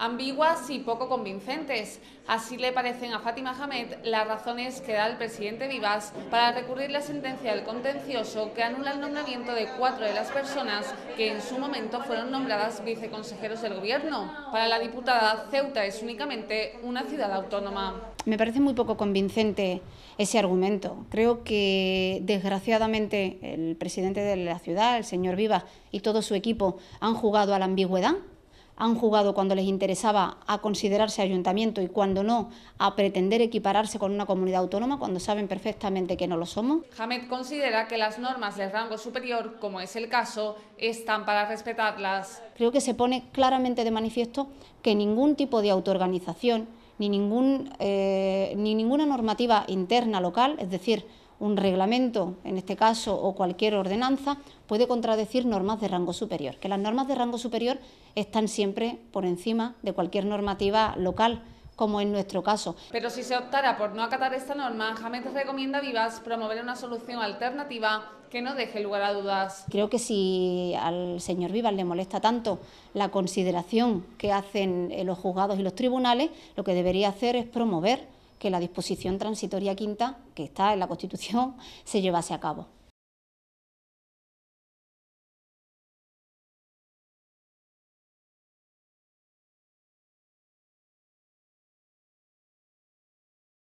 ambiguas y poco convincentes. Así le parecen a Fátima Hamed las razones que da el presidente Vivas para recurrir la sentencia del contencioso que anula el nombramiento de 4 de las personas que en su momento fueron nombradas viceconsejeros del Gobierno. Para la diputada, Ceuta es únicamente una ciudad autónoma. Me parece muy poco convincente ese argumento. Creo que, desgraciadamente, el presidente de la ciudad, el señor Vivas, y todo su equipo han jugado a la ambigüedad, han jugado cuando les interesaba a considerarse ayuntamiento y cuando no a pretender equipararse con una comunidad autónoma, cuando saben perfectamente que no lo somos. Hamed considera que las normas del rango superior, como es el caso, están para respetarlas. Creo que se pone claramente de manifiesto que ningún tipo de autoorganización ni ninguna normativa interna local, es decir, un reglamento, en este caso, o cualquier ordenanza, puede contradecir normas de rango superior, que las normas de rango superior están siempre por encima de cualquier normativa local, como en nuestro caso. Pero si se optara por no acatar esta norma, Hamed recomienda a Vivas promover una solución alternativa que no deje lugar a dudas. Creo que si al señor Vivas le molesta tanto la consideración que hacen los juzgados y los tribunales, lo que debería hacer es promover que la disposición transitoria quinta, que está en la Constitución, se llevase a cabo.